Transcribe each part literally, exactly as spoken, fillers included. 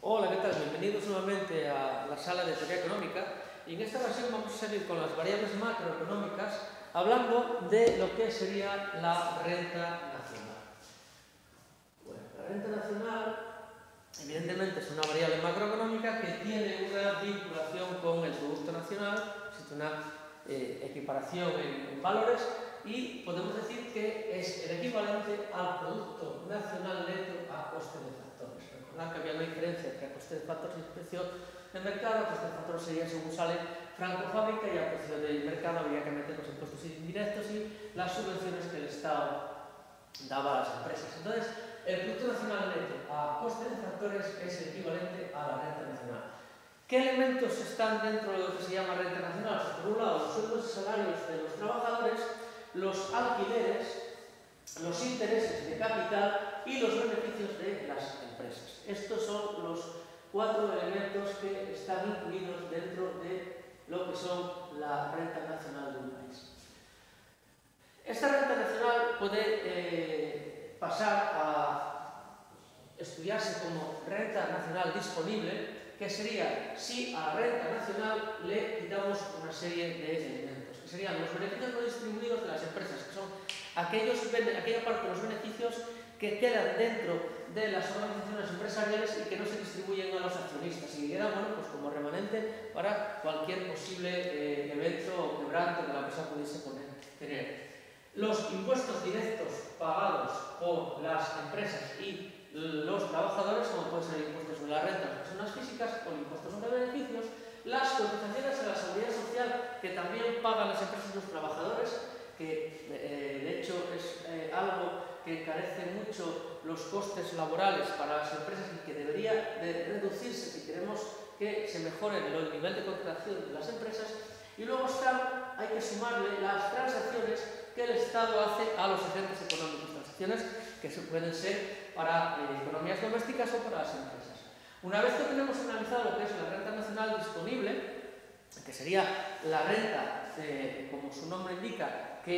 Hola, ¿qué tal? Bienvenidos nuevamente a la sala de teoría económica y en esta ocasión vamos a seguir con las variables macroeconómicas hablando de lo que sería la renta nacional. Bueno, la renta nacional evidentemente es una variable macroeconómica que tiene una vinculación con el Producto Nacional, existe una eh, equiparación en, en valores y podemos decir que es el equivalente al Producto Nacional Neto a coste de factores. Recordad que había una diferencia entre coste de factores y precio de mercado. Coste de factores sería según sale franco fábrica y a precio de mercado había que meter los impuestos indirectos y las subvenciones que el Estado daba a las empresas. Entonces, el Producto Nacional Neto a coste de factores es el equivalente a la renta nacional. ¿Qué elementos están dentro de lo que se llama renta nacional? Pues, por un lado, los sueldos y salarios de los trabajadores, los alquileres, los intereses de capital y los beneficios de las empresas. Estos son los cuatro elementos que están incluidos dentro de lo que son la renta nacional de un país. Esta renta nacional puede eh, pasar a estudiarse como renta nacional disponible, que sería si a la renta nacional le quitamos una serie de elementos, que serían los beneficios no distribuidos de las empresas, que son aquellos, aquella parte de los beneficios que quedan dentro de las organizaciones empresariales y que no se distribuyen a los accionistas y quedan, bueno, pues como remanente para cualquier posible eh, evento o quebranto que la empresa pudiese poner, tener. Los impuestos directos pagados por las empresas y los trabajadores, como pueden ser impuestos sobre la renta de las personas físicas o impuestos sobre beneficios, las cotizaciones a la seguridad social que también pagan las empresas y los trabajadores, que eh, de hecho es eh, algo que encarece mucho los costes laborales para las empresas y que debería de reducirse si queremos que se mejore el nivel de contratación de las empresas. Y luego están, hay que sumarle las transacciones que el Estado hace a los agentes económicos, transacciones que se pueden ser para eh, economías domésticas o para las empresas. Una vez que tenemos analizado lo que es la renta nacional disponible, que sería la renta, eh, como su nombre indica, que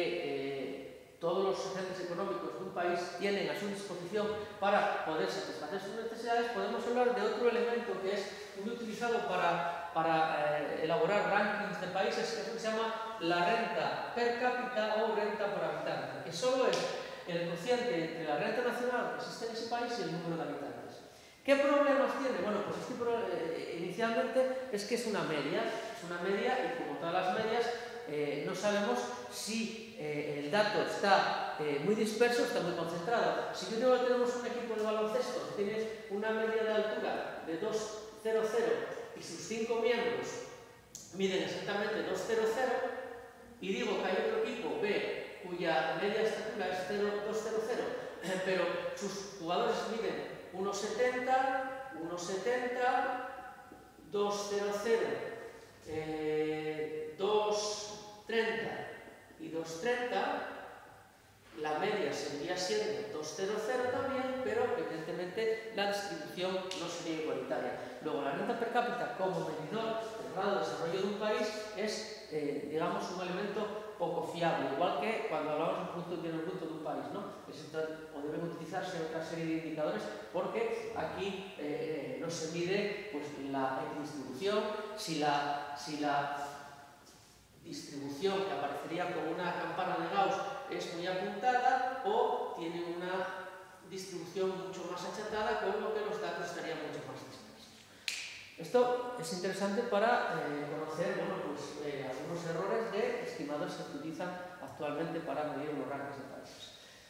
eh, todos los agentes económicos de un país tienen a su disposición para poder satisfacer sus necesidades, podemos hablar de otro elemento que es muy utilizado para, para eh, elaborar rankings de países, que es lo que se llama la renta per cápita o renta por habitante, que solo es el cociente entre la renta nacional que existe en ese país y el número de habitantes. ¿Qué problemas tiene? Bueno, pues este, eh, inicialmente es que es una media, es una media y como todas las medias eh, no sabemos si eh, el dato está eh, muy disperso o está muy concentrado. Si yo digo que tenemos un equipo de baloncesto que tiene una media de altura de dos coma cero cero y sus cinco miembros miden exactamente dos coma cero cero y digo que hay otro equipo B cuya media estatura es dos coma cero cero, pero sus jugadores miden uno coma setenta, uno coma setenta, dos coma cero cero, eh, dos coma treinta y dos coma treinta, la media seguiría siendo dos coma cero cero también, pero evidentemente la distribución no sería igualitaria. Luego, la renta per cápita como medidor del grado de desarrollo de un país es, eh, digamos, un elemento poco fiable, igual que cuando hablamos del Producto Interior Bruto de un país, ¿no? Es, o deben utilizarse otra serie de indicadores porque aquí eh, no se mide pues, la distribución, si la, si la distribución que aparecería como una campana de Gauss es muy apuntada o tiene una distribución mucho más achatada, con lo que los datos estarían mucho más dispersos. Esto es interesante para eh, conocer bueno, pues, eh, algunos errores de estimadores que se utilizan actualmente para medir los rankings de países.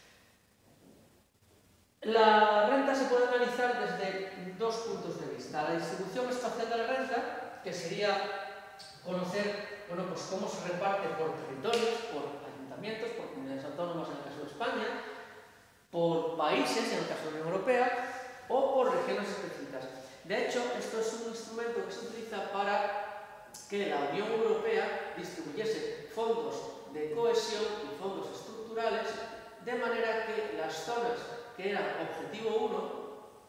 La renta se puede analizar desde dos puntos de vista. La distribución espacial de la renta, que sería conocer bueno, pues cómo se reparte por territorios, por ayuntamientos, por comunidades autónomas en el caso de España, por países en el caso de la Unión Europea o por regiones específicas. De hecho, esto es un instrumento que se utiliza para que la Unión Europea distribuyese fondos de cohesión y fondos estructurales de manera que las zonas que eran objetivo uno,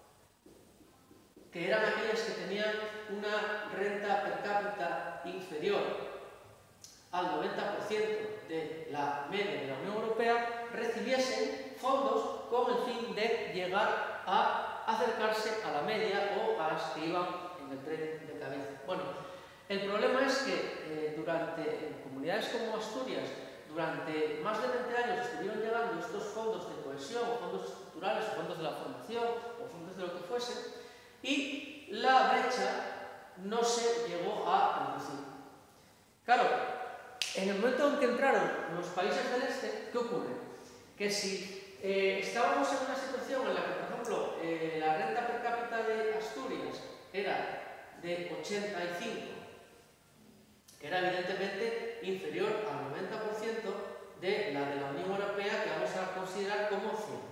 que eran aquellas que tenían una renta per cápita inferior al noventa por ciento de la media de la Unión Europea, recibiesen fondos con el fin de llegar a acercarse a la media o a las que iban en el tren de cabeza. Bueno, el problema es que eh, durante en comunidades como Asturias, durante más de veinte años estuvieron llegando estos fondos de cohesión, fondos estructurales, fondos de la formación o fondos de lo que fuese, y la brecha no se llegó a reducir. Claro, en el momento en que entraron los países del este, ¿qué ocurre? Que si eh, estábamos en una situación en la que, por ejemplo, eh, la renta per cápita de Asturias era de ochenta y cinco, que era evidentemente inferior al noventa por ciento de la de la Unión Europea, que vamos a considerar como cero.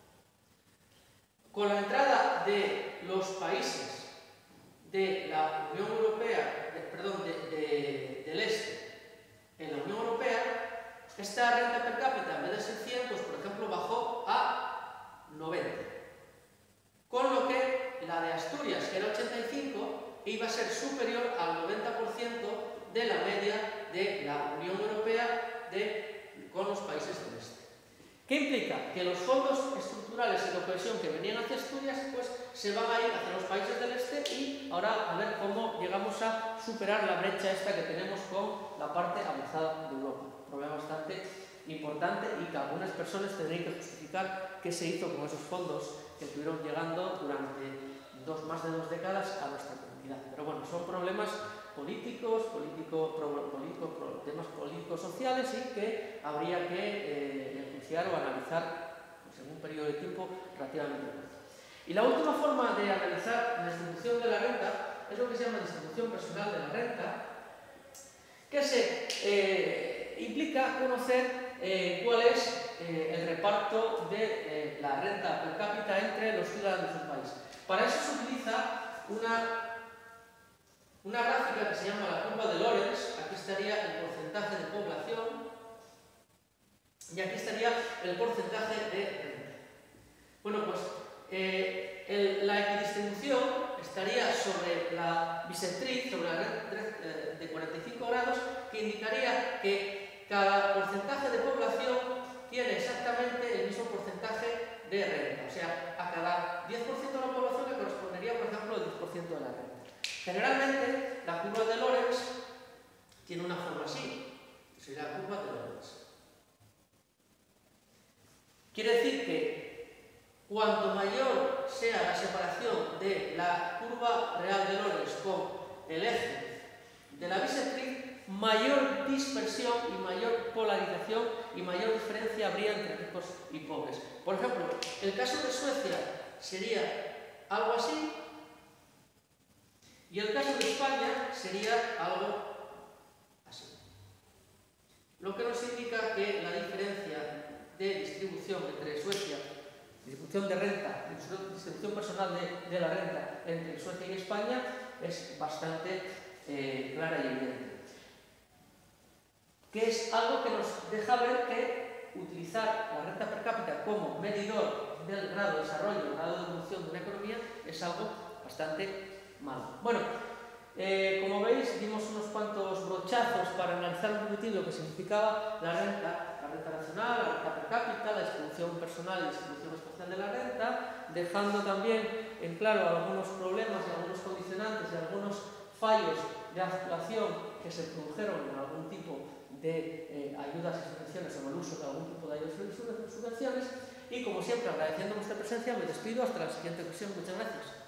Con la entrada de los países de la Unión Europea, de, perdón, de, de, del este en la Unión Europea, esta renta per cápita en vez de ser cien, pues por ejemplo bajó a noventa. Con lo que la de Asturias, que era ochenta y cinco, iba a ser superior al noventa por ciento de la media de la Unión Europea de, con los países del este. ¿Qué implica? Que los fondos estructurales y de cohesión que venían hacia Asturias pues se van a ir hacia los países del este y ahora a ver cómo llegamos a superar la brecha esta que tenemos con la parte avanzada de Europa. Un problema bastante importante y que algunas personas tendrían que justificar qué se hizo con esos fondos que estuvieron llegando durante dos, más de dos décadas a nuestra comunidad. Pero bueno, son problemas políticos, político, pro, político, pro, temas políticos sociales y que habría que eh, enjuiciar o analizar pues, en un periodo de tiempo relativamente corto. Y la última forma de analizar la distribución de la renta es lo que se llama distribución personal de la renta, que se eh, implica conocer eh, cuál es eh, el reparto de eh, la renta per cápita entre los ciudadanos de un país. Para eso se utiliza una Una gráfica que se llama la curva de Lorenz. Aquí estaría el porcentaje de población y aquí estaría el porcentaje de renta. Bueno, pues eh, el, la equidistribución estaría sobre la bisectriz, sobre la red de cuarenta y cinco grados, que indicaría que cada porcentaje de población tiene exactamente el mismo porcentaje de renta. O sea, a cada diez por ciento de la población le correspondería, por ejemplo, el diez por ciento de la renta. Generalmente, la curva de Lorenz tiene una forma así, sería la curva de Lorenz. Quiere decir que cuanto mayor sea la separación de la curva real de Lorenz con el eje de la bisectriz, mayor dispersión y mayor polarización y mayor diferencia habría entre ricos y pobres. Por ejemplo, el caso de Suecia sería algo así. Y el caso de España sería algo así. Lo que nos indica que la diferencia de distribución entre Suecia, distribución de renta, distribución personal de, de la renta entre Suecia y España es bastante eh, clara y evidente. Que es algo que nos deja ver que utilizar la renta per cápita como medidor del grado de desarrollo, del grado de evolución de una economía es algo bastante malo. Bueno, eh, como veis, dimos unos cuantos brochazos para analizar un poquitín lo que significaba la renta, la renta nacional, la renta per cápita, la distribución personal y la distribución espacial de la renta, dejando también en claro algunos problemas y algunos condicionantes y algunos fallos de actuación que se produjeron en algún tipo de eh, ayudas y subvenciones o en el uso de algún tipo de ayudas y subvenciones. Y como siempre, agradeciendo vuestra presencia, me despido hasta la siguiente ocasión. Muchas gracias.